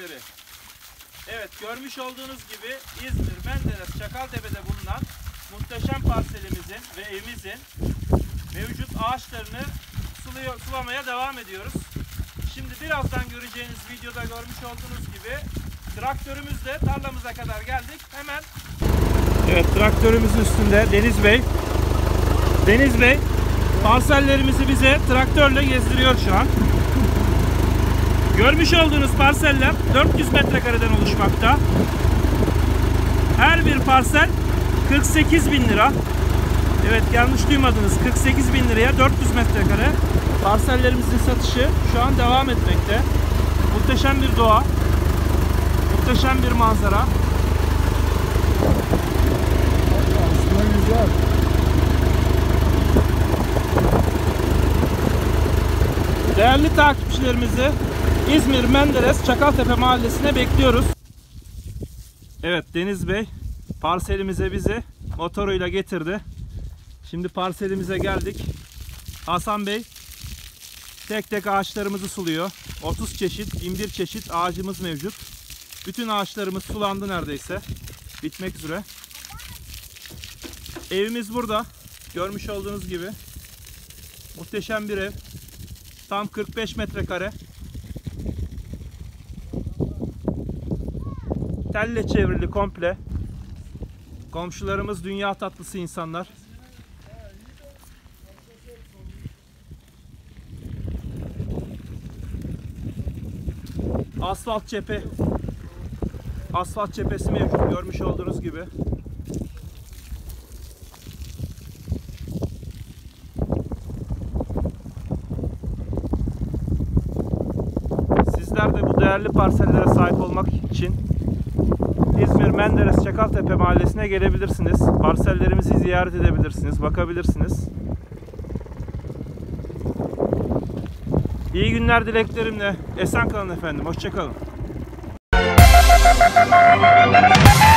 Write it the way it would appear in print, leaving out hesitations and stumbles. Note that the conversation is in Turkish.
izleri. Evet, görmüş olduğunuz gibi İzmir, Menderes, Çakaltepe'de bulunan muhteşem parselimizin ve evimizin mevcut ağaçlarını sulamaya devam ediyoruz. Şimdi birazdan göreceğiniz videoda görmüş olduğunuz gibi traktörümüzle tarlamıza kadar geldik. Hemen evet, traktörümüzün üstünde Deniz Bey. Deniz Bey parsellerimizi bize traktörle gezdiriyor şu an. Görmüş olduğunuz parseller 400 metrekareden oluşmakta. Her bir parsel 48.000 lira. Evet, yanlış duymadınız. 48.000 liraya 400 metrekare parsellerimizin satışı şu an devam etmekte. Muhteşem bir doğa. Muhteşem bir manzara. Aslında güzel. Değerli takipçilerimizi İzmir Menderes Çakaltepe mahallesine bekliyoruz. Evet, Deniz Bey parselimize bizi motoruyla getirdi. Şimdi parselimize geldik. Hasan Bey tek tek ağaçlarımızı suluyor. 30 çeşit, 21 çeşit ağacımız mevcut. Bütün ağaçlarımız sulandı neredeyse. Bitmek üzere. Evimiz burada. Görmüş olduğunuz gibi. Muhteşem bir ev. Tam 45 metrekare. Telle çevrili komple. Komşularımız dünya tatlısı insanlar. Asfalt cephe. Asfalt cephesi mevcut, görmüş olduğunuz gibi. Sizler de bu değerli parsellere sahip olmak için İzmir Menderes Çakaltepe mahallesine gelebilirsiniz. Parsellerimizi ziyaret edebilirsiniz, bakabilirsiniz. İyi günler dileklerimle. Esen kalın efendim. Hoşça kalın.